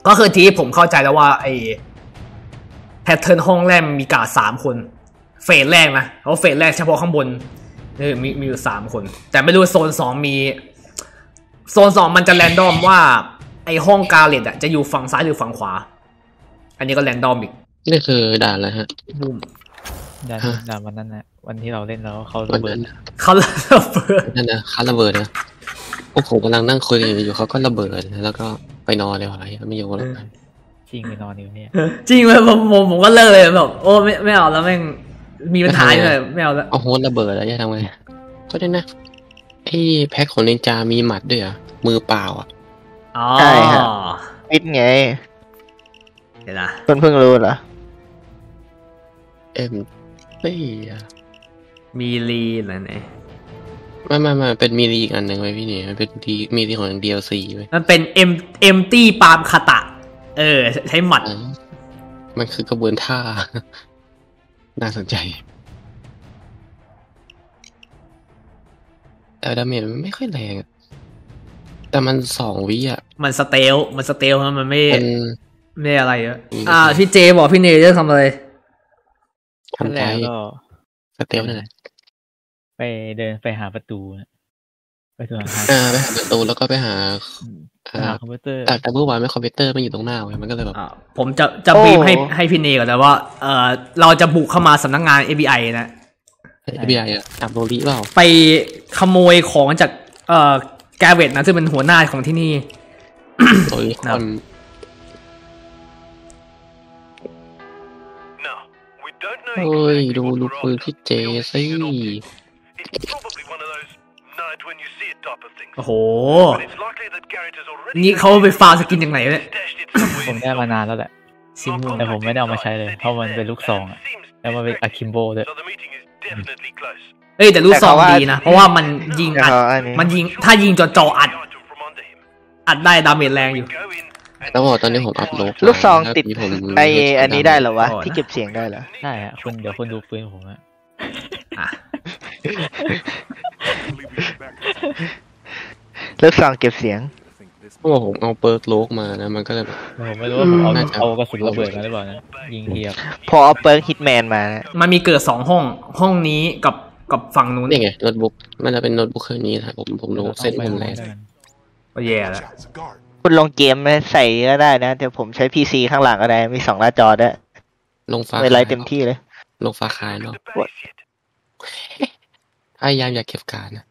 ก็คือที่ผมเข้าใจแล้วว่าไอ้แพทเทิร์นห้องแรกมีการ์ด3 คนเฟสแรกนะเพราะเฟสแรกเฉพาะข้างบนมีอยู่3 คนแต่ไม่รู้โซน2มีโซน2มันจะแรนดอมว่าไอ้ห้องกาเลตจะอยู่ฝั่งซ้ายหรือฝั่งขวาอันนี้ก็แรนดอมอีกนี่คือด่านอะไรฮะด่านวันนั้นนะวันที่เราเล่นแล้วเขาระเบิดนั่นนะเขาระเบิดนะพวกผมกำลังนั่งคุยอยู่เขาก็ระเบิดแล้วก็ไปนอนเลยอะไรไม่อยู่แล้วจริงไปนอนอยู่เนี่ยจริงเลยผมก็เลิกเลยแบบโอ้ไม่เอาแล้วแม่งมีปัญหาเลยไม่เอาแล้วเอาโฮสระเบิดแล้วจะทำไงก็ได้นะไอ้แพ็คของนินจามีหมัดด้วยอ่ะมือเปล่าอ่ะใช่ฮะปิดไงเดี๋ยวนะเพิ่งรู้เหรอมีลีอะไรไหนไม่เป็นมีลีอีกอันหนึ่งไว้พี่เนี่ยมันเป็นมีลีของ DLC ไว้มันเป็นเอ็มตี้ปาล์มคาตะใช้หมัดมันคือกระบวนท่าน่าสนใจแต่ดาเมจมันไม่ค่อยแรงแต่มัน2 วิอ่ะมันสเตลมันไม่อะไรอ่ะพี่เจบอกพี่เนยจะทำอะไรทำใจก็สเตลนั่นแหละไปเดินไปหาประตูไปหาประตูแล้วก็ไปหาคอมพิวเตอร์แต่เมื่อวานไม่คอมพิวเตอร์ไม่อยู่ตรงหน้ามันก็เลยแบบผมจะบีบให้พี่เนยก่อนแต่ว่าเราจะบุกเข้ามาสำนักงาน FBI นะ FBI อ่ะจับโรลี่เปล่าไปขโมยของจากแกเวตนะซึ่งเป็นหัวหน้าของที่นี่โรลี่คนโอ้ยดูปืนพี่เจซี่โอ้โหนี่เขาไปฟาร์มสกินอย่างไรเนี่ยผมได้มานานแล้วแหละแต่ผมไม่ได้เอามาใช้เลยเพราะมันเป็นลูกซองอ่ะแล้วมันเป็นอะคิมโบด้วยแต่ลูกซองดีนะเพราะว่ามันยิงถ้ายิงจ่ออัดได้ดาเมจแรงอยู่ต้องบอกตอนนี้ผมอัพโหลดลูกซองติดไออันนี้ได้เหรอวะที่เก็บเสียงได้เหรอใช่ฮะเดี๋ยวคุณดูปืนผมอะลูกซองเก็บเสียงเพราะว่าผมเอาเปิร์กโลกมานะมันก็เลยผมไม่รู้ว่าผมเอากระสุนระเบิดมาหรือเปล่านะยิงเทียบพอเอาเปิร์กฮิตแมนมามันมีเกิด2 ห้องนี้กับฝั่งนู้นนี่ไงโน้ตบุ๊กมันจะเป็นโน้ตบุ๊กเครื่องนี้นะผมลงเส้นผมแล้วก็แย่แล้วคุณลงเกมใส่ก็ได้นะแต่ผมใช้ PC ข้างหลังก็ได้มี2 หน้าจอด้วยลงฟ้าเวลาเต็มที่เลยลงฟ้าคายเนาะพยายามอยากเก็บการนะ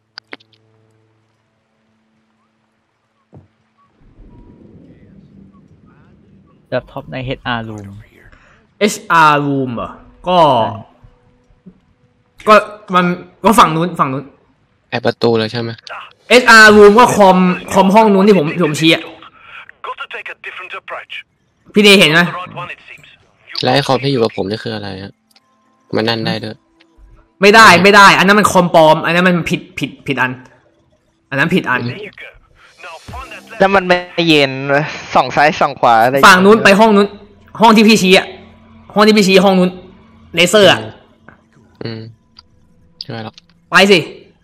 แล็ปท็อปใน HR room เหรอมันก็ฝั่งนู้นแอบประตูเลยใช่ไหม HR room ก็คอมห้องนู้นที่ผมชี้พี่เดย์เห็นไหมแล้วไอ้คอมที่อยู่กับผมนี่คืออะไรฮะมันนั่นได้ด้วยไม่ได้อันนั้นมันคอมปลอมอันนั้นมันผิดอันนั้นผิดอันแล้วมันไม่เย็นส่องซ้ายส่องขวาอะไรฝั่งนู้นไปห้องนู้นห้องที่พี่ชี้ห้องที่พี่ชี้ห้องนู้นเลเซอร์ใช่ไหมหรอไปสิ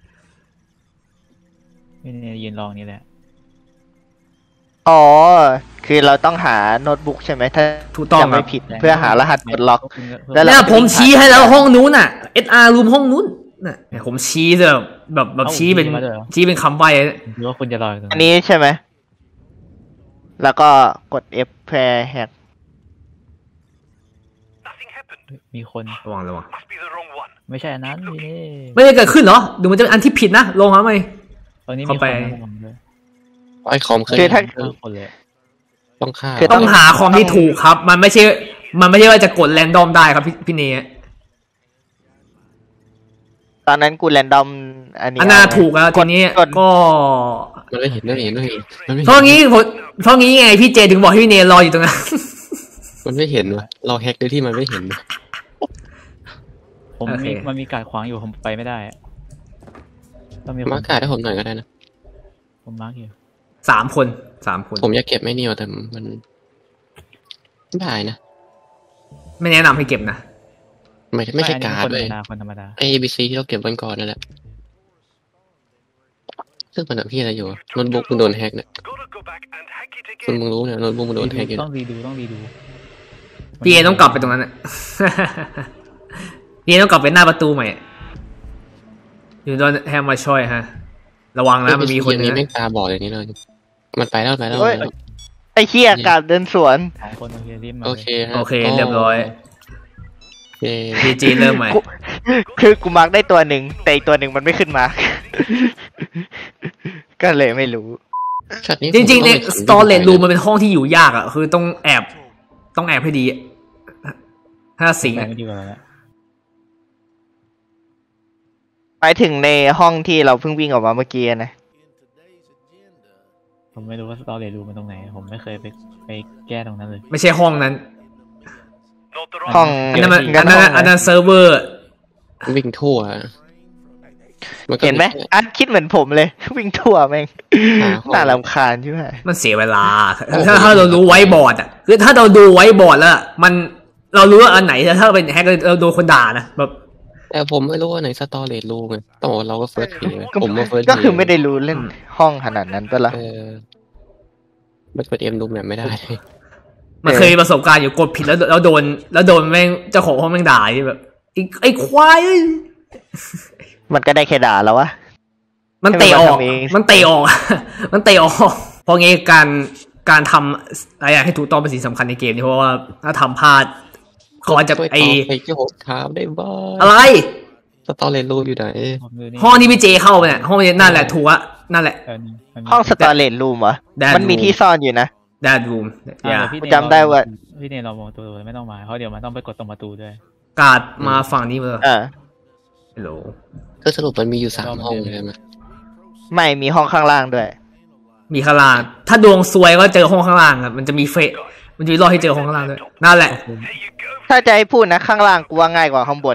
นี่ยืนรองนี่แหละอ๋อคือเราต้องหาโน้ตบุ๊กใช่ไหมถ้าถูกต้องไม่ผิดเพื่อหารหัสกดล็อกแล้วผมชี้ให้แล้วห้องนู้นน่ะ SR room ห้องนู้นน่ะผมชี้แบบชี้เป็นคำใบ้หรือว่าคุณจะรออันนี้ใช่ไหมแล้วก็กด F เพื่อแฮกมีคนระวังไม่ใช่อันนั้นไม่ได้เกิดขึ้นเหรอดูมันจะเป็นอันที่ผิดนะลงหาไหมตอนนี้มีคนไอคอมคือถ้าต้องหาคอมที่ถูกครับมันไม่ใช่ว่าจะกดแรนดอมได้ครับพี่เนยตอนนั้นกูแรนดอมอันนี้น่าถูกแล้วทีนี้ก็มันไม่เห็นเพราะงี้ไงพี่เจถึงบอกให้พี่เนยรออยู่ตรงนั้นมันไม่เห็นวะรอแฮกโดยที่มันไม่เห็นมันมีการขวางอยู่ผมไปไม่ได้มาร์กการ์ดให้ผมหน่อยก็ได้นะผมมาร์กอยู่ 3 คนผมอยากเก็บไม่เนียวแต่มันไม่ได้นะไม่แนะนำให้เก็บนะไม่ใช่การ์ดเลยคนธรรมดา ABC ที่เราเก็บวันก่อนนั่นแหละซึ่งมันพี่อะไรอยู่โน้ตบุ๊กมึงโดนแฮกเนี่ยคุณมึงรู้เนี่ยโน้ตบุ๊กมึงโดนแฮกอยู่ต้องรีดูพี่เอต้องกลับไปตรงนั้นอ่ะ พี่เอต้องกลับไปหน้าประตูใหม่อยู่โดนแฮมมาช่วยฮะระวังนะมันมีคนนึงนี้แม่งตาบอดอย่างนี้เลยมันไปแล้วไอ้เหี้ยอากาศเดินสวน 2 คนโอเครีบมาโอเคฮะโอเคเรียบร้อยเย้พีจีเริ่มใหม่คือกูมาร์กได้ตัวหนึ่งแต่อีกตัวหนึ่งมันไม่ขึ้นมา ก็เลยไม่รู้ช็อตนี้จริงๆในสตอเรจรูมมันเป็นห้องที่อยู่ยากอ่ะคือต้องแอบให้ดีถ้าสิงแต่อะไม่ดีกว่าแล้วไปถึงในห้องที่เราเพิ่งวิ่งออกมาเมื่อกี้นะผมไม่รู้ว่าสตอรี่รูมันตรงไหนผมไม่เคยไปแก้ตรงนั้นเลยไม่ใช่ห้องนั้นห้องอันนั้นมันงั้อันนั้นห้งอันนั้นเซิร์ฟเวอร์วิ่งทั่วก็เห็นไหมอันคิดเหมือนผมเลย วิ่งทั่วแม่งหาห้องน่ารำคาญใช่ไหมมันเสียเวลาโอ้โหถ้าเรารู้ไว้บอร์ดอ่ะคือถ้าเราดูไว้บอร์ดแล้วมันเรารู้ว่าอันไหนแต่ถ้าเป็นแฮกเราโดนคนด่านะแบบแต่ผมไม่รู้ว่าไหนสตอเรจรูไงต้องบอกเราก็เฟิร์สทีผมว่าเฟิร์สก็คือไม่ได้รู้เล่นห้องขนาดนั้นปะล่ะมันเปิดเอ็มดูแบบไม่ได้มันเคยมีประสบการณ์อยู่กดผิดแล้วโดนแม่งเจ้าของห้องแม่งด่าที่แบบไอ้ควายเอ้ยมันก็ได้แค่ด่าแล้ววะมันเตะออกให้มันทำเองมันเตะออก มันเตะออกเพราะงี้การทำอะไรอย่างให้ถูกต้องเป็นสิ่งสำคัญในเกมนี้เพราะว่าถ้าทำพลาดเขาอาจจะไอไปเกี่ยวขาวได้บ้าอะไรสตอเรจรูอยู่ไหนผมดูนี่ห้องที่พี่เจเข้าไปเนี่ยห้องนี้นั่นแหละถูกอะนั่นแหละมันมีห้องสตอเรจรูมเหรอ That มันมี room ที่ซ่อนอยู่นะ that room อย่าพี่จำได้ว่าพี่เนยเรามองตัวไม่ต้องมาเพราะเดี๋ยวมันต้องไปกดตรงประตูด้วยการ์ดมาฝั่งนี้มาเลยอ่าฮัลโหลก็สรุปมันมีอยู่3 ห้องใช่ไหมไม่มีห้องข้างล่างด้วยมีข้างล่างถ้าดวงซวยก็เจอห้องข้างล่างอะมันจะมีมันจะมีรอบให้เจอห้องข้างล่างด้วยนั่นแหละถ้าจะให้พูดนะข้างล่างกูว่าง่ายกว่าข้างบน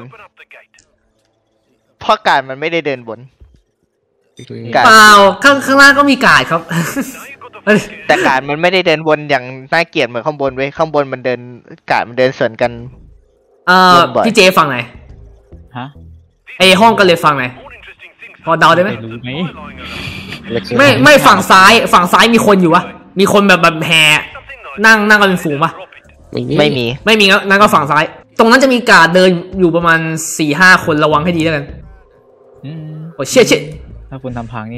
เพราะการมันไม่ได้เดินบน การเปล่าข้างล่างก็มีการ์ดครับแต่การมันไม่ได้เดินบนอย่างน่าเกลียดเหมือนข้างบนเว้ยข้างบนมันเดินการมันเดินสวนกัน บ่อยพี่เจฟังไหนอยฮะไอห้องก็เลยฟังไหนอยพอเดาได้ไหมรู้ไหมไม่ฝั่งซ้ายมีคนอยู่วะมีคนแบบแห่นั่งกันเป็นฝูงปะไม่มีไม่มีงั้นก็ฝั่งซ้าย ตรงนั้นจะมีการ์ดเดินอยู่ประมาณ 4-5 คนระวังให้ดีแล้วกันอืมโอ้เชี่ยถ้าคุณทำพังนี่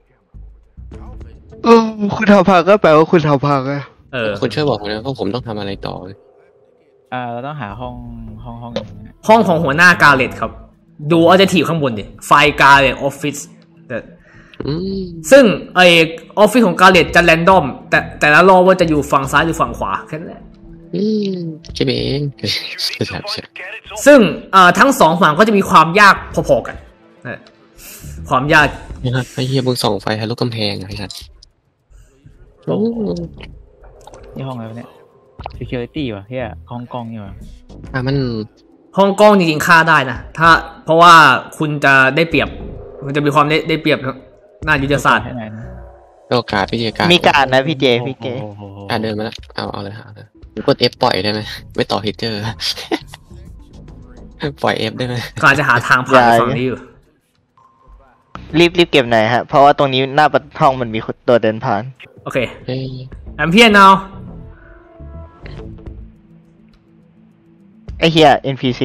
คุณทำพังก็แปลว่าคุณทำพังอะคุณช่วยบอกผมนะว่าผมต้องทำอะไรต่อเราต้องหาห้องอย่างเงี้ยห้องของหัวหน้ากาเลตครับ ดูออเจทีฟข้างบนดิไฟกาเลตออฟฟิศซึ่งไอออฟฟิศของกาเลตจะแรนดอมแต่ละรอบว่าจะอยู่ฝั่งซ้ายหรือฝั่งขวาแค่นั้นแหละใช่ไหมเองซึ่งทั้ง2ฝั่งก็จะมีความยากพอๆกันความยากไอ้เฮียมึงส่องไฟทะลุกำแพงไอ้สัสนี่ห้องอะไรวะเนี่ย security ว่ะเฮียห้องกล้องนี่ว่ะมันห้องกล้องจริงๆฆ่าได้นะเพราะว่าคุณจะได้เปรียบมันจะมีความได้เปรียบหน้ายุทธศาสตร์ให้ไหนนะโอกาสวิทยาการมีการนะพี่เจโอ้โหเดินมาแล้วเอาเลยกด F ปล่อยได้ไหมไม่ต่อฮิตเจอร์ ปล่อย F ได้ไหมก็อาจจะหาทางผ่านฝั่งนี้อยู่รีบเก็บหน่อยฮะเพราะว่าตรงนี้หน้าประตูห้องมันมีตัวเดินผ่านโอเคเฮ้ยแอมเพียนเอาไอเฮีย NPC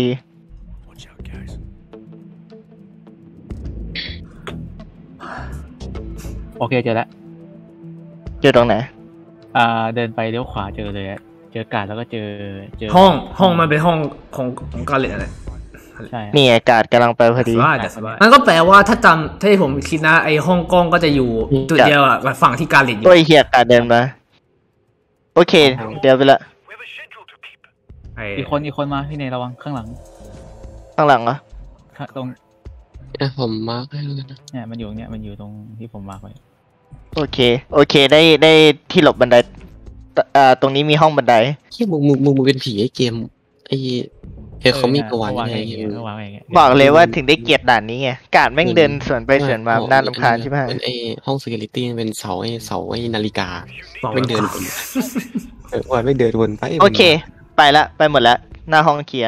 โอเคเจอแล้วเจอตรงไหนเดินไปเลี้ยวขวาเจอเลยอะเจอการ์ดแล้วก็เจอห้องมันเป็นห้องของกาเลตอะไรใช่นี่อากาศกำลังไปพอดีสบายมันก็แปลว่าถ้าที่ผมคิดนะไอห้องกล้องก็จะอยู่จุดเดียวกับฝั่งที่กาเลตอยู่โอ้ยเฮียอากาศเดินมาโอเค เดี๋ยวไปละอีกคนมาพี่เนยระวังข้างหลังข้างหลังเหรอตรงผมมาร์คให้เลยนะเนี่ยมันอยู่ตรงที่ผมมาร์คไว้โอเคได้ที่หลบบันไดตรงนี้มีห้องบันไดเฮียมึงเป็นผีไอ้เกมไอ้เขามีประวัติไงระวังอย่างเงี้ยบอกเลยว่าถึงได้เกลียดด่านนี้ไงการแม่งเดินสวนไปสวนมาน่ารำคาญใช่ไหมเป็นไอ้ห้อง security เป็นเสาไอ้นาฬิกาไม่เดินวนว่าไม่เดินวนไปโอเค ไปหมดแล้วหน้าห้องเคลียร์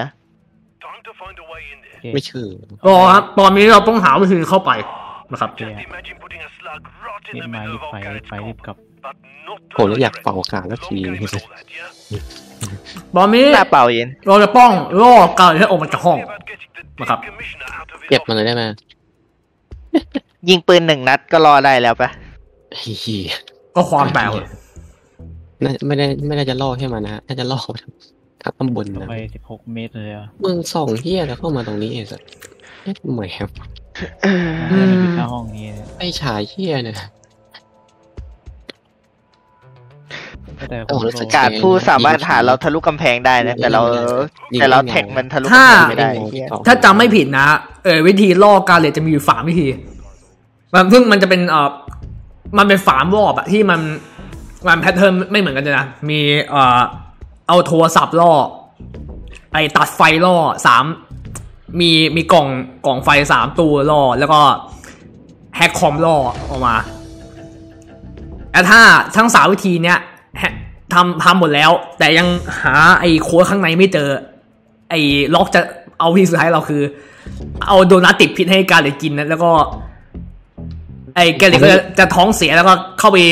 ไม่เชื่ออ๋อครับตอนนี้เราต้องหาวิธีเข้าไปนะครับรีบมารีบไปรีบกลับผมเลยอยากเป่าอากาศแล้วทีบอมนี้หน้าเป่าเย็นเราจะป้องล่อการให้ออกมาจากห้องนะครับเก็บมาเลยได้ไหมยิงปืน1 นัดก็รอได้แล้วปะเฮียก็ความแปลกไม่ได้จะล่อให้มันนะฮะน่าจะล่อทักตำบลนะไป16 เมตรเลยอ่ะเมืองส่องเฮียแล้วเข้ามาตรงนี้เองสัสเหมือนครับอยู่หน้าห้องนี้ไอ้ฉายเฮียเนี่ยแต่การผู้สามารถหาเราทะลุกำแพงได้นะแต่เราแท็กมันทะลุกำถ้าแพงไม่ได้ไอ้เหี้ยถ้าจำไม่ผิดนะวิธีล่อการเลตจะมีอยู่3 วิธีมันจะเป็นมันเป็น3 รอบอะที่มันแพทเทิร์นไม่เหมือนกันเลยนะมีเอาโทรศัพท์ล่อไอ้ตัดไฟล่อมีกล่องไฟ3 ตัวล่อแล้วก็แฮกคอมล่อออกมาแต่ถ้าทั้ง3 วิธีเนี้ยทำหมดแล้วแต่ยังหาไอ้โค้ดข้างในไม่เจอไอ้ล็อกจะเอาวิธีสุดท้ายเราคือเอาโดนัทติดพิษให้การเลตกินนะแล้วก็ไอ้แกเลตก็จะท้องเสียแล้วก็เข้าไป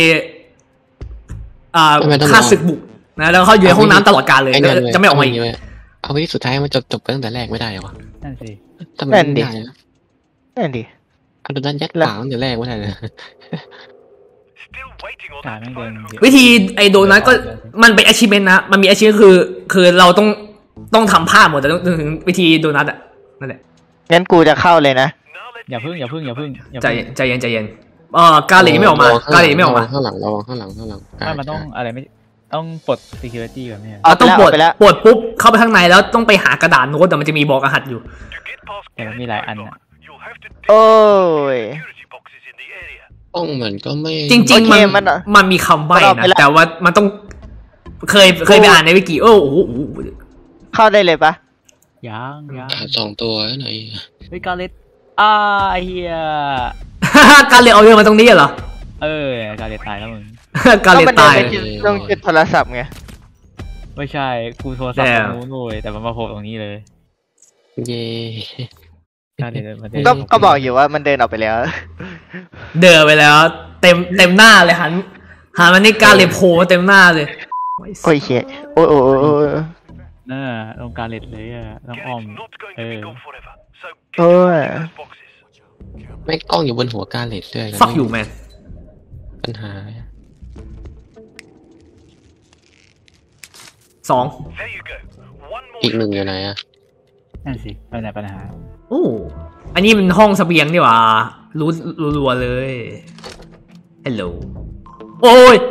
ฆ่าศึกบุกนะแล้วเขาอยู่ในห้องน้ำตลอดกาลเลยจะไม่ออกมาอีกเอาไว้สุดท้ายมันจบไปตั้งแต่แรกไม่ได้เหรอวะนั่นสิทำไมไม่ได้นะนั่นดิเอาโดนยัดปากตั้งแต่แรกไม่ได้เลยการไม่เดินวิธีไอ้โดนัทก็มันเป็น achievement นะมันมี achievement คือเราต้องทำภาพหมดแต่ต้องถึงวิธีโดนัทอ่ะนั่นแหละงั้นกูจะเข้าเลยนะอย่าพึ่งใจเย็นกาเลตไม่ออกมากาเลตไม่ออกมาข้างหลังข้างหลังมันต้องอะไรไม่ต้องปลด security ก่อนเนี่ยต้องปลดไปแล้วปุ๊บเข้าไปข้างในแล้วต้องไปหากระดาษโน้ตแต่มันจะมีบอกรหัสอยู่แต่มันมีหลายอันอ่ะโอ้ยป้องมันก็ไม่จริงโอเคๆมันมีคำใบ้นะแต่ว่ามันต้องเคยไปอ่านในวิกิโอ้โหเข้าได้เลยปะยัง 2 ตัวหน่อยเฮ้ยกาเลตเฮียการเลตเอาเรื่องมาตรงนี้เหรอกาเลตตายแล้วมึงการเลตตายต้องจุดโทรศัพท์ไงไม่ใช่กูโทรศัพท์ตรงนู้นเลยแต่มันมาโผล่ตรงนี้เลยเย่กาเลตมันก็บอกอยู่ว่ามันเดินออกไปแล้วเดินไปแล้วเต็มหน้าเลยหันมันนี่การเลตโผล่เต็มหน้าเลยโอ้ยเชี่ยโอ้ยน่าตรงกาเลตเลยอ่ะต้องอ้อมโอ้ยไม่กล้องอยู่บนหัวกาเลตด้วย fuck you man ปัญหา 2 อีก 1อยู่ไหนอ่ะนั่นสิไปไหนปัญหาโอ้อันนี้มันห้องเสบียงนี่หว่ารู้รัวเลย hello โอ้ย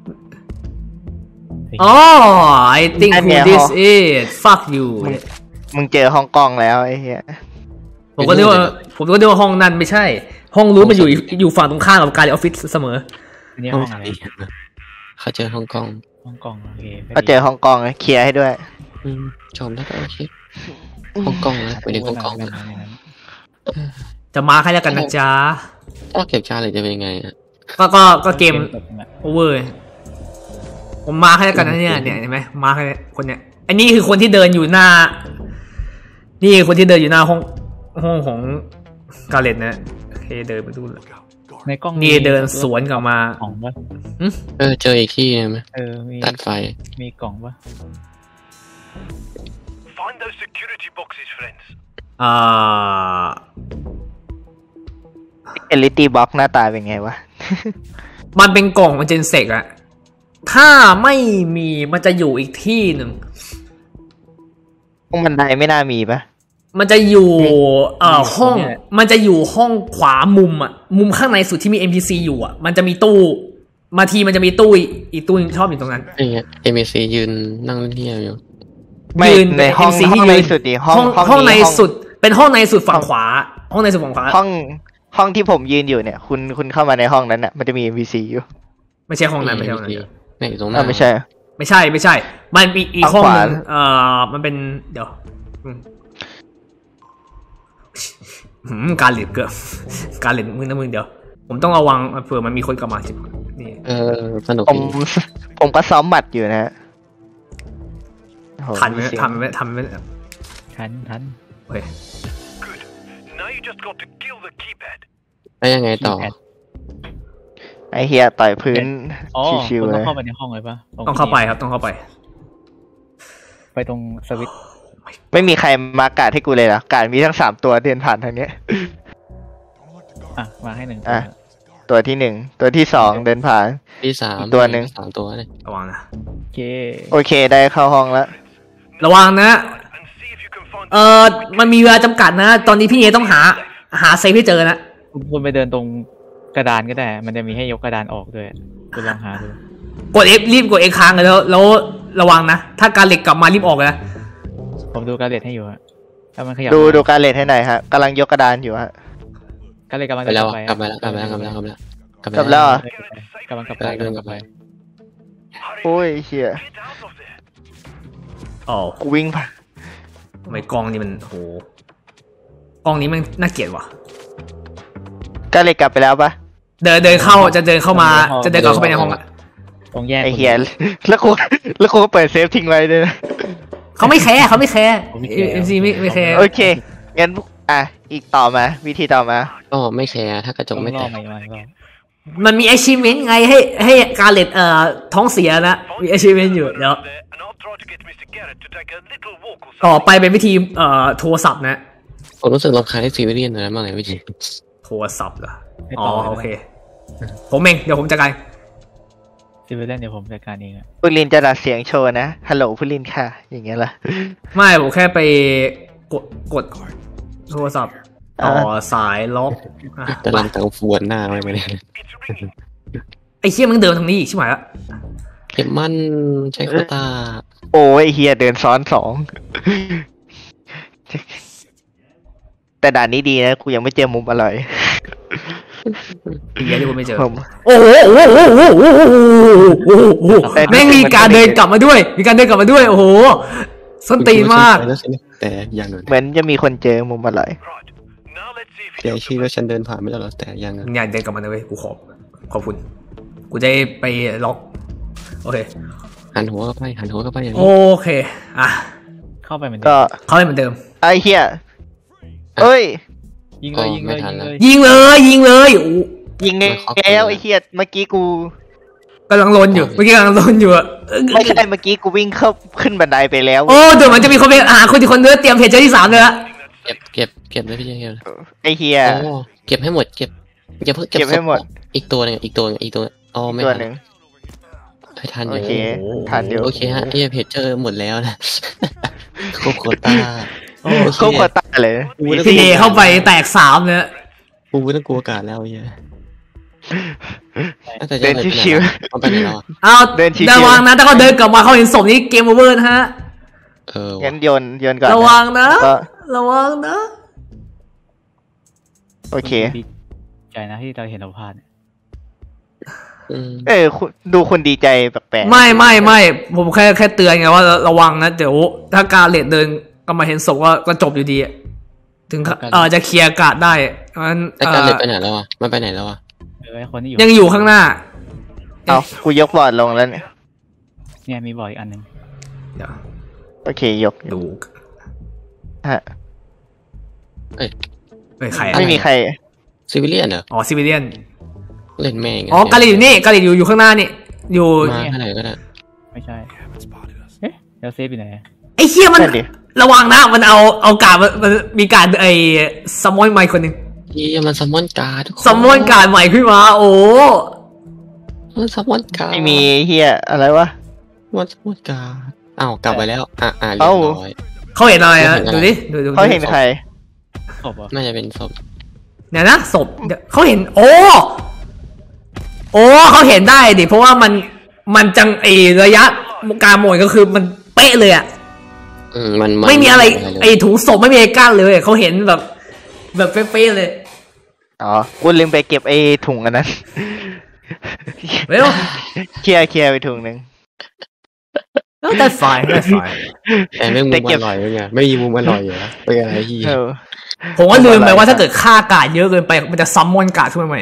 I think who this is fuck you มึงเจอฮ่องกงแล้วไอ้เหี้ยผมก็นึกว่าห้องนั้นไม่ใช่ ห้องรู้มันอยู่ฝั่งตรงข้ามกับการออฟฟิศเสมออันนี้ห้องอะไรเขาเจอฮ่องกงโอเคก็เจอฮ่องกงเคลียร์ให้ด้วยชมแล้วก็โอเคฮ่องกงนะไปดูฮ่องกงนะจะมาให้แล้วกันนะจ๊ะถ้าเก็บชาเลยจะเป็นยังไงอ่ะก็เกมโอเวอร์ผมมาให้แล้วกันนะเนี่ยเห็นไหมมาให้คนเนี้ยอันนี้คือคนที่เดินอยู่หน้านี่คนที่เดินอยู่หน้าห้องของกาเลตนะโอเคเดินไปดูเลยในกล้องนี่เดินสวนกลับมากล่องปะเจออีกที่ไหมมีตัดไฟมีกล่องปะเอลิตี้บ็อกหน้าตาเป็นไงวะมันเป็นกล่องมันเจนเซกอะถ้าไม่มีมันจะอยู่อีกที่หนึ่งห้องบันไดไม่น่ามีปะมันจะอยู่ห้องมันจะอยู่ห้องขวามุมอ่ะมุมข้างในสุดที่มี NPC อยู่อ่ะมันจะมีตู้มาทีมันจะมีตู้อีกตู้ชอบอยู่ตรงนั้นไอ้เงี้ย MAC ยืนนั่งเล่นเที่ยวอยู่ไม่ในห้องในสุดดิห้องในสุดเป็นห้องในสุดฝั่งขวาห้องในสุดฝั่งขวาห้องที่ผมยืนอยู่เนี่ยคุณเข้ามาในห้องนั้นน่ะมันจะมี NPC อยู่ไม่ใช่ห้องนั้นไม่ใช่ห้องนั้นไม่ตรงนั้นไม่ใช่มันมีอีกห้องนึงมันเป็นเดี๋ยวการเล่นเกือบการเล่นมึงนะมึงเดี๋ยวผมต้องระวังเผื่อมันมีคนกลับมานี่สนุกผมก็ซ้อมหมัดอยู่นะทันไหมทันโอเคแล้วยังไงต่อไอเฮียต่อยพื้นอ๋อชิวคุณๆเลต้องยเข้าไปในห้องเลยปะต้องเข้าไปครับต้องเข้าไปไปตรงสวิตช์ไม่มีใครมาการ์ดให้กูเลยเหรอการ์ดมีทั้ง3ตัวเดินผ่านทางเนี้ยอ่ะมาให้หนึ่งอ่ะ ตัวที่1ตัวที่2เดินผ่านที่สามอีกตัวหนึ่ง 3 ตัวเลยระวังนะโอเคโอเคได้เข้าห้องแล้วระวังนะมันมีเวลาจำกัดนะ ตอนนี้พี่เอต้องหาเซฟให้เจอนะคุณไปเดินตรงกระดานก็ได้ มันจะมีให้ยกกระดานออกด้วยคุณลองหาดูกด F รีบกด X ค้างเลยแล้วระวังนะ ถ้าการเหล็กกลับมารีบออกเลยนะผมดูการเลทให้อยู่ฮะถ้ามันขยับดูการเลทให้หน่อยฮะกำลังยกกระดานอยู่ฮะการเลทกำลังไปจะแล้วกลับไปกลับมาแล้วกลับมาแล้วกลับมาแล้วกลับมาแล้วกลับแล้วเหรอกำลังกลับไปกำลังกลับไปโอ้ยเชี่ยอ๋อกูวิ่งผ่านทำไมกล้องนี่มันโหกล้องนี้มันน่าเกลียดว่ะการเลทกลับไปแล้วปะเดินเข้าจะเดินเข้ามาจะเดินกลับเข้าไปในห้องอะตรงแยกไอเฮียแล้วกูก็เปิดเซฟทิ้งไว้ด้วยนะเขาไม่แคร์เอ็มซีไม่แคร์โอเคงั้นอ่ะอีกต่อมาวิธีต่อมาก็ไม่แคร์ถ้ากระจกไม่แตรอก บใหม่รอบมันมี achievement ไงให้การเลตท้องเสียนะมี achievement อยู่เดี๋ยวต่อไปเป็นวิธีโทรศัพท์นะผมรู้สึกรำคาญที่ซีเวเรียนนะมากเลยพี่จีโทรศัพท์เหรอให้อ๋อต่อโอเค ผมเองเดี๋ยวผมจัดการซิวิเลียนเดี๋ยวผมจัดการเองอะพุลินจะดัดเสียงโชว์นะฮัลโหลพุลินค่ะ อย่างเงี้ยล่ะไม่ผมแค่ไปกดโทรศัพท์ต่อสายล็อกอ่ะกำลังตังฟวนหน้าไว้ไหมเนี่ยไอ้เชี่ยมึงเดินทางนี้อีกใช่ไหมละเก็บมันใช้โควตาโอ้ยไอ้เฮียเดินซ้อน2 แต่ด่านนี้ดีนะกูยังไม่เจอมุมอร่อยอีกอย่างที่ผมไม่เจอผมโอ้โหแม่งมีการเดินกลับมาด้วย มีการเดินกลับมาด้วย โอ้โหส้นตีนมากแต่อย่างหนึ่งเหมือนจะมีคนเจอมุมอร่อยแต่ชื่อว่าฉันเดินผ่านไม่ได้หรอแต่อย่างหนึ่งอย่าเดินกลับมาเลยกูขอบคุณ กูจะไปล็อกโอเคหันหัวเข้าไปอย่างโอนี้เคอ่ะเข้าไปเหมือนเดิก็มเข้าไปเหมือนเดิมไอ้เฮียเอ้ยยิงเลยยิงเลยยิงเลยยิงเลยโอ้ยิงแล้วไอ้เฮียเมื่อกี้กูกำลังลนอยู่เมื่อกี้กำลังลนอยู่อะไม่ใช่เมื่อกี้กูวิ่งเข้าขึ้นบันไดไปแล้วโอ้เดี๋ยวมันจะมีคนไปหาคนที่คนเนื้อเตรียมเพจเจอที่3เลยละเก็บเลยพี่เจไอ้เฮียโอ้เก็บให้หมดเก็บอย่าเพิ่งเก็บให้หมดอีกตัวนึงอ๋อไม่ตัวทันหนึ่งไม่ทันโอเยเคอะทันเดียวโอเคฮะไอ้เพจเจอหมดแล้วนะครบโควต้าก็ควตาเลยพี่เอเข้าไปแตก3เลยกูไม่ต้องกลัวอากาศแล้วเฮียแต่เดินชิวมันไปไหนแล้วเอาเดินชิวๆระวังนะถ้าเขาเดินกลับมาเขาเห็นศพนี้เกมโอเวอร์นะฮะๆงั้นโยนก่อนระวังนะก็ระวังนะโอเคดีใจนะที่เราเห็นเราพลาดเนี่ยดูคุณดีใจแปลกๆไม่ผมแค่เตือนไงว่าระวังนะเดี๋ยวถ้าการเลดเดินกลับมาเห็นศพก็จบอยู่ดีอะถึงจะเคลียร์อากาศได้งั้นแต่การเล็ไปไหนแล้วอ่ะมันไปไหนแล้วอ่ะไอ้คนที่อยู่ยังอยู่ข้างหน้าเอากูยกบอร์ดลงแล้วเนี่ยเนี่ยมีบ่อยอีกอันหนึ่งเดี๋ยวโอเคยกดูฮะเอ้ยใครอะไม่มีใครซิวิเลียนเหรออ๋อซิวิเลียนเล่นแม่งอ๋อกาลิดอยู่นี่กาลิดอยู่ข้างหน้านี่อยู่มาแค่ไหนก็ได้ไม่ใช่เอ๊ะแล้วเซฟอยู่ไหนไอ้เคียมันนั่นดิระวังนะมันเอาการมันมีการซัมมอนใหม่คนหนึ่งยี่มันซัมมอนการ์ดทุกคนซัมมอนการใหม่ขึ้นมาโอ้มันซัมมอนการ์ดไม่มีเฮียอะไรวะมันซัมมอนการ์ดอ้าวกลับไปแล้วเรียเอ้าบร้อยเขาเห็นอะไรนะดูดิดูเขาเห็นใครศพเหรอน่าจะเป็นศพเนี่ยนะศพเดี๋ยวเขาเห็นโอ้เขาเห็นได้ดิเพราะว่ามันจังระยะการโหมดก็คือมันเป๊ะเลยอะมันไม่มีอะไรเลยถุงศพไม่มีอะไรกั้นเลยเขาเห็นแบบเป๊ะๆเลยอ๋อกูลืมไปเก็บไอ้ถุงอันนั้นเร็วเคลียร์ไปถุงหนึ่งได้ไฟล์แต่ไม่มุมอร่อยเลยไงไม่มีมุมอร่อยเหรอเป็นอะไรที่ผมก็ลืมไปว่าถ้าเกิดค่ากาดเยอะเกินไปมันจะซัมมอนกาดขึ้นมาใหม่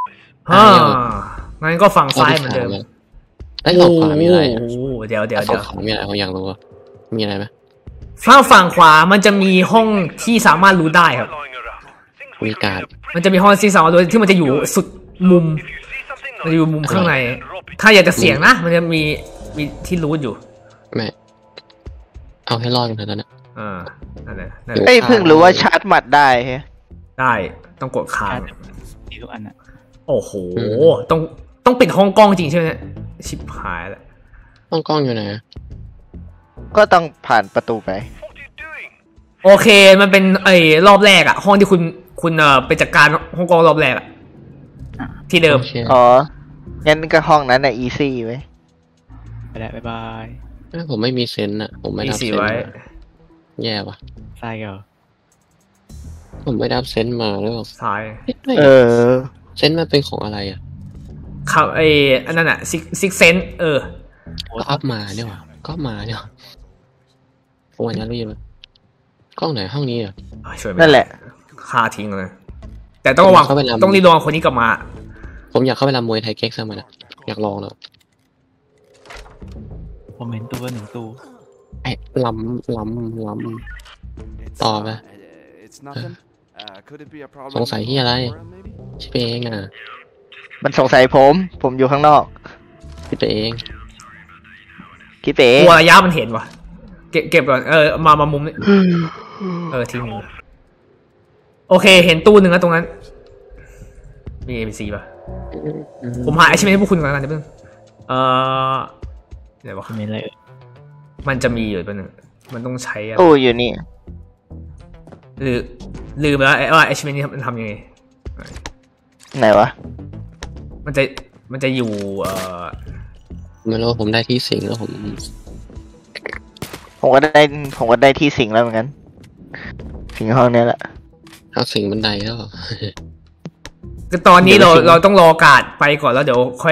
งั้นก็ฝั่งซ้ายเหมือนเดิมไอ้ฝั่งขวามีอะไรเดี๋ยวฝั่งขวามีอะไรผมอยากรู้มีอะไรไหมฝั่งขวามันจะมีห้องที่สามารถรู้ได้ครับมีการ์ดมันจะมีห้องที่สามารถรู้ที่มันจะอยู่สุดมุมมันจะอยู่มุมข้างใน ถ้าอยากจะเสี่ยงนะ มันจะมีที่รูทอยู่แม่เอาให้รอดกันเถอะตอนนี้นั่นแหละเอ้ยเพิ่งรู้ว่าชาร์จหมัดได้เฮ้ยได้ต้องกดค้างมีทุกอันอ่ะโอ้โหต้องปิดห้องกล้องจริงใช่ไหมเนี่ยชิบหายแล้วต้องกล้องอยู่ไหนก็ต้องผ่านประตูไปโอเคมันเป็นรอบแรกอะห้องที่คุณไปจัดการห้องกล้องรอบแรกอะที่เดิมโอเคอ๋อ งั้นก็ห้องนั้นน่ะ easy ไว้ยไปแล้วบ๊ายบายผมไม่มีเซนต์อะผมไม่มีรับสีเซนไว้ต์แย่ว่ะใช่เหรอผมไม่รับเซนต์มาแล้วซ้ายเออเซนต์มันเป็นของอะไรอ่ะครับอันนั้นอะซิกเซนก็อัพมาเนี่ยว่ะก็มาเนี่ยผมวันนี้รู้ยังไหมกล้องไหนห้องนี้อ่ะช่วยไม่นั่นแหละฆ่าทิ้งเลยแต่ต้องระวังเข้าไปลำต้องรีบระวังคนนี้กลับมาผมอยากเข้าไปรำมวยไทยเก๊กซ์มันอ่ะอยากลองแล้วผมเห็นตัวหนึ่งตัวไอ้ล้ำต่อไป สงสัยที่อะไรชิไปเองอ่ะมันสงสัยผมอยู่ข้างนอกคิดไปเองคิดเป๋กลัวระยะมันเห็นว่ะเก็บก่อนมามุมนี้ทิ้งโอเคเห็นตู้หนึ่งแล้วตรงนั้นมี ABC ป่ะผมหาไอชิเมนให้พวกคุณก่อนนะเดี๋ยวเดี๋ยววะมีอะไรมันจะมีอยู่ตัวหนึ่งมันต้องใช้อะโอ้อยู่นี่หรือลืมแล้วว่าไอชิเมนนี่มันทำยังไงไหนวะมันจะอยู่ไม่รู้ว่าผมได้ที่สิงแล้วผมผมก็ได้ที่สิงแล้วเหมือนกัน สิงห้องนี้แหละเอาสิงบันไดแล้วก็ตอนนี้เราต้องรอการ์ดไปก่อนแล้วเดี๋ยวค่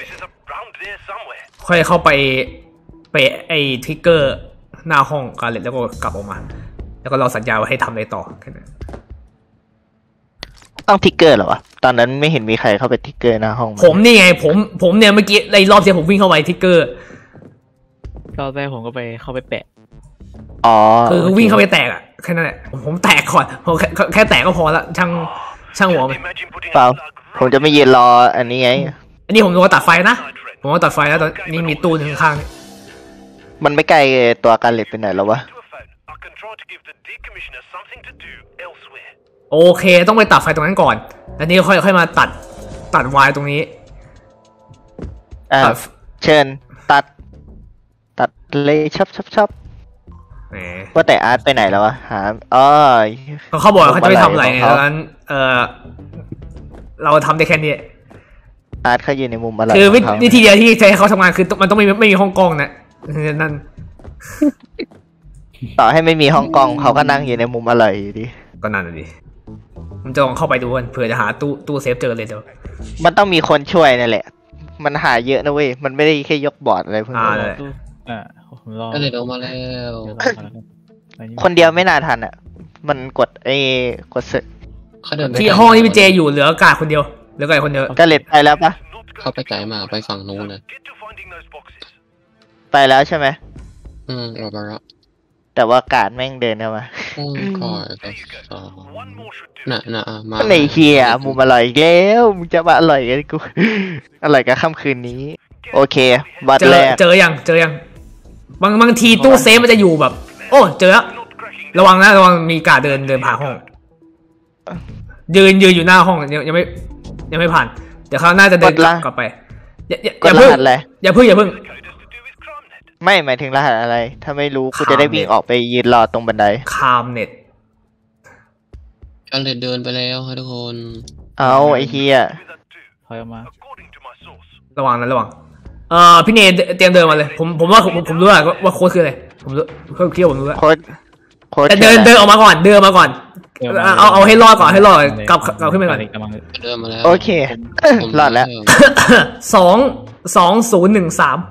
อยเข้าไปไอ้ทริกเกอร์หน้าห้องการเล็ตแล้วก็กลับออกมา แล้วก็เราสัญญาว่าให้ทำอะไรต่อแค่นั้นต้องทิกเกอร์เหรอวะ ตอนนั้นไม่เห็นมีใครเข้าไปทิกเกอร์หน้าห้องผมนี่ไงผมเนี่ยเมื่อกี้ในรอบที่ผมวิ่งเข้าไปทริกเกอร์รอบแรกผมก็เข้าไปแปะอ๋อคือวิ่งเข้าไปแตกอะแค่นั้นแหละผมแตกก่อนผมแค่แตกก็พอละช่างหัวมันเปล่า ผมจะไม่ยืนรออันนี้ไงอันนี้ผมว่าตัดไฟนะผมว่าตัดไฟแล้วตอนนี้มีตู้หนึ่งข้างมันไม่ไกลตัวการเล็ตไปไหนแล้ววะโอเคต้องไปตัดไฟตรงนั้นก่อนแล้วนี่ค่อยมาตัดวายตรงนี้เชิญตัดเลยชับแหมว่าแต่อาร์ตไปไหนแล้ววะ หา อ๋อเขาบอกเขาจะไม่ทำอะไรไงของเขาดังนั้นเราทำได้แค่นี้อาร์ตเขายืนในมุมอะไรคือของเขาวิธีเดียวที่จะให้เขาทำงานคือมันต้องไม่มีห้องกล้องนะนั่นต่อให้ไม่มีห้องกล้องเขาก็นั่งอยู่ในมุมอะไรอยู่ดีก็นั่นเลยดิผมจะลองเข้าไปดูกันเผื่อจะหาตู้เซฟเจอเลยเดี๋ยวมันต้องมีคนช่วยนั่นแหละ มันหาเยอะนะเว้ย มันไม่ได้แค่ยกบอร์ดอะไรพวกนี้เลยผมรอก็เลยออกมาแล้วคนเดียวไม่น่าทันอ่ะ มันกดกดเขาเดินไปที่ห้องที่พี่เจอยู่เหลืออากาศคนเดียวเหลือไก่คนเดียวก็เล็ดไปแล้วปะเขาไปไกลมากไปฝั่งนู้นเลยไปแล้วใช่ไหมออกมาแล้วแต่ว่าการแม่งเดินเข้ามาก่อนก็สองน่ะมาในเฮียมุมอร่อยอีกแล้วมึงจะมาอร่อยกันกู อร่อยกับค่ำคืนนี้ โอเควัดแรกเจอยังบางทีตู้เซฟมันจะอยู่แบบ โอ้เจอแล้วระวังมีกาเดินผ่านห้องยืนอยู่หน้าห้องยังไม่ผ่านเดี๋ยวเขาน่าจะเดินกลับไปอย่าเพิ่งอย่าเพิ่งไม่หมายถึงรหัสอะไร ถ้าไม่รู้กูจะได้วิ่งออกไปยืนรอตรงบันไดคามเน็ตก็เลยเดินไปแล้วครับทุกคนเอาไอ้เฮียถอยออกมาระวังพี่เนเตรียมเดินมาเลยผมว่าผมรู้ว่าโค้ดคืออะไรผมรู้เคี่ยวผมรู้แล้วโค้ดแต่เดินออกมาก่อนเอาให้รอดก่อนกลับขึ้นไปก่อนเดินมาแล้วโอเค รอดแล้ว 2013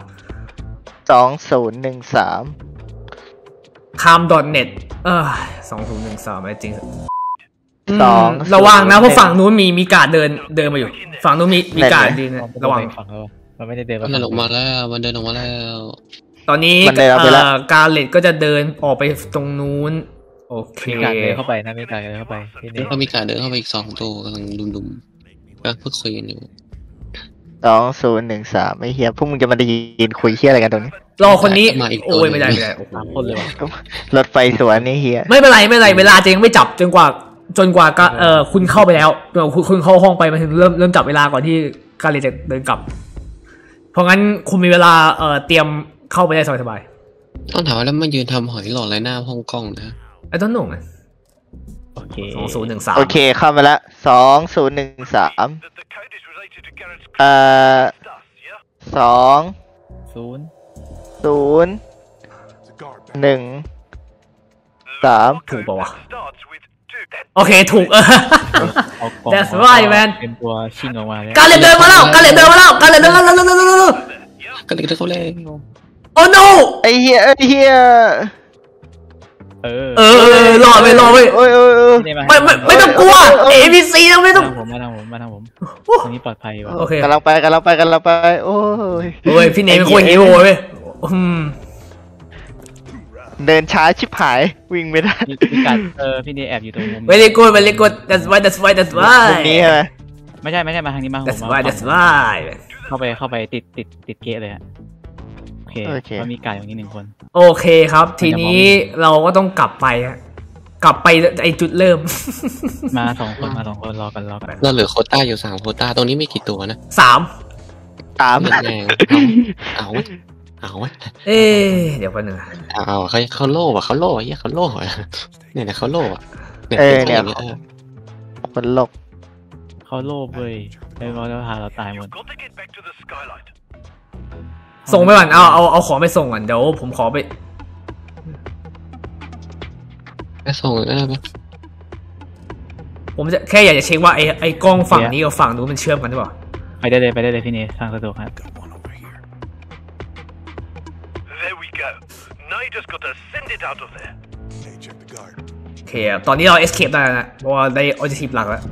2013 คามเน็ต2013อะไรจริง 2 ระวังนะเพราะฝั่งนู้นมีการเดินมาอยู่ฝั่งนู้นมีการดีนะระวังฝั่งเรามันไม่ได้เดินมันเดินออกมาแล้วมันเดินออกมาแล้วตอนนี้การเลตก็จะเดินออกไปตรงนู้นโอเคมีการเดินเข้าไปนะมีการเดินเข้าไปที่นี่แล้วก็มีการเดินเข้าไปอีก2 ตัวกำลังดุมๆก็พูดคุยกันอยู่ 2013ไม่เฮียพวกมึงจะมาได้ยินคุยเฮียอะไรกันตรงนี้รอคนนี้มาอีกตัวโอ้ยไม่ได้โอ้โหสามคนเลยวะรถไฟสวนนี่เฮียไม่เป็นไรเวลาจะยังไม่จับจนกว่าก็คุณเข้าไปแล้วคุณเข้าห้องไปมันถึงเริ่มจับเวลาก่อนที่การเรียนจะเดินกลับ เพราะงั้นคุณมีเวลาเตรียมเข้าไปได้สบายต้องถามว่าแล้วมันยืนทำหอยหลอดอะไรหน้าห้องกล้องนะๆไอ้ต้นหนุ่มโอเค 2013 โอเคเข้ามาละ20132 ศูนย์ 3 ถูกป่าวะโอเคถูกเอากล่อง That's right man เป็นตัวชิงออกมาเลยการเรียนเดินมาแล้วการเรียนเดินมาแล้วการเรียนเดินมาแล้วก็เลยเขาเล่นโอ้ no ไอ้เฮียรอไปโอ้ยไม่ต้องกลัว ABC นะไม่ต้องมาทางผมตรงนี้ปลอดภัยว่ะโอเคกำลังไปโอ้ยโอ้ยพี่เนมเป็นคนหิวเว้ยเดินช้าชิบหายวิ่งไม่ได้พี่กัดพี่เนแอบอยู่ตรงมุม very good that's why ตรงนี้ใช่ไหมไม่ใช่มาทางนี้มาผม that's why เข้าไปติดเกะเลยอะโอเคมันมีไก่อย่างนี้1 คนโอเคครับ ทีนี้เราก็ต้องกลับไปไอจุดเริ่มมา2 คนรอกันเราเหลือโควต้าอยู่3 โควต้าตรงนี้มีกี่ตัวนะ 3 ตามเลือดแรงเอาเดี๋ยวก่อนหนึ่งเอาเขาโล่อะเขาโล่เฮียเขาโล่อะเนี่ยนะเขาโล่อะเนี่ยคนโลกเขาโลภเว้ยแล้วก็พาเราตายหมดส่งไปก่อนเอาของไปส่งก่อนเดี๋ยวผมขอไปส่งได้ไหมผมจะแค่อยากจะเช็คว่าไอ้กล้องฝั่งนี้กับฝั่งนู้นมันเชื่อมกันหรือเปล่าไปได้เลยพี่เนทางสะดวกครับโอเคตอนนี้เรา escape ได้แล้วนะเพราะว่าได้ objective หลักแล้ว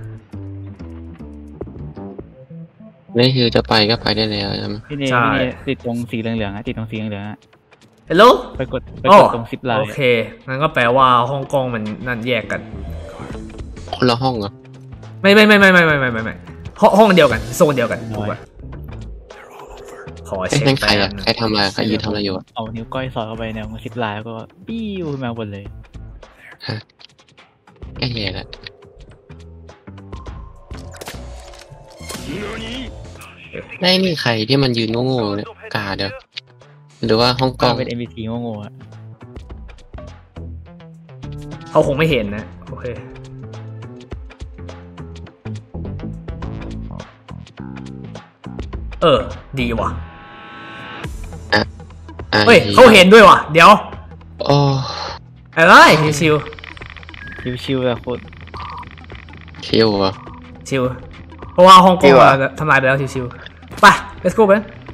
นี่คือจะไปก็ไปได้แล้วใช่ไหมพี่เนติดตรงสีเหลืองๆติดตรงสีเหลืองๆ Hello ไปกดตรงซิปไลน์โอเคงั้นก็แปลว่าห้องกล้องมันนั่นแยกกันคนละห้องเหรอไม่ห้องเดียวกันโซนเดียวกันถูกป่ะขอเช็คนั่นใครอะใครทำอะไรใครยืนทำอะไรอยู่อะเอานิ้วก้อยสอดเข้าไปในซิปไลน์แล้วก็ปิ้วขึ้นมาบนเลยแก่แหละ ได้นี่ใครที่มันยืนโง่ๆเนี่ยกาเดี๋ยวหรือว่าห้องกล้องเป็น NPC โง่ๆอะเขาคงไม่เห็นนะโอเคดีว่ะเฮ้ยเขาเห็นด้วยว่ะเดี๋ยวโอ้อะไรชิวชิวๆแบบโคตรชิวอ่ะชิวเพราะว่าห้องกล้องทำลายไปแล้วชิวไป let's go ไป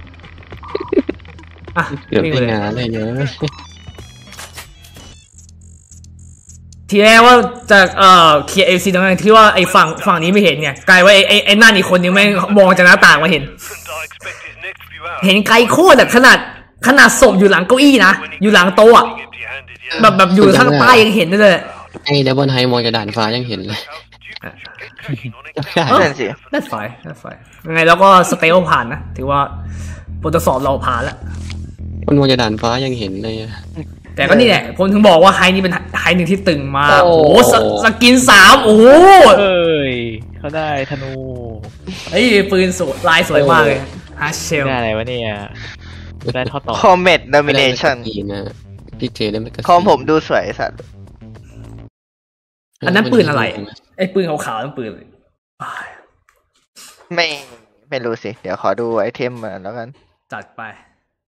เกือบได้งานเลยเยอะทีแรกว่าจะเคลียร์ FC ตรงนั้นที่ว่าไอ้ฝั่งนี้ไม่เห็นไงกลายว่าไอ้นั่นอีกคนนึงแม่งมองจากหน้าต่างมาเห็นไกลโคตรขนาดศพอยู่หลังเก้าอี้นะอยู่หลังโต๊ะแบบอยู่ข้างใต้ยังเห็นเลยไอ้ดับเบิลไฮมองจากด่านฟ้ายังเห็นเลยนั่นสินั่นไฟยังไงแล้วก็สเตลผ่านนะถือว่าบททดสอบเราผ่านแล้วคนมองจากด่านฟ้ายังเห็นเลยแต่ก็นี่แหละผมถึงบอกว่าไฮนี่เป็นไฮหนึ่งที่ตึงมากโอ้โหสกิน3โอ้โหเขาได้ธนูเฮ้ยปืนสวยลายสวยมากเลยฮัชเชลได้อะไรวะเนี่ยได้ท่อต่อคอมเมดดอมิเนชั่นพี่เจได้ไม่กระคอมผมดูสวยสัตว์อันนั้นปืนอะไรไอ้ปืนขาวๆนั่นปืนอะไรไม่รู้สิเดี๋ยวขอดูไอเทมมาแล้วกันจัดไป